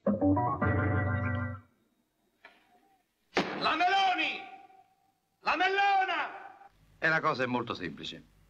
La Meloni! La Mellona! E la cosa è molto semplice.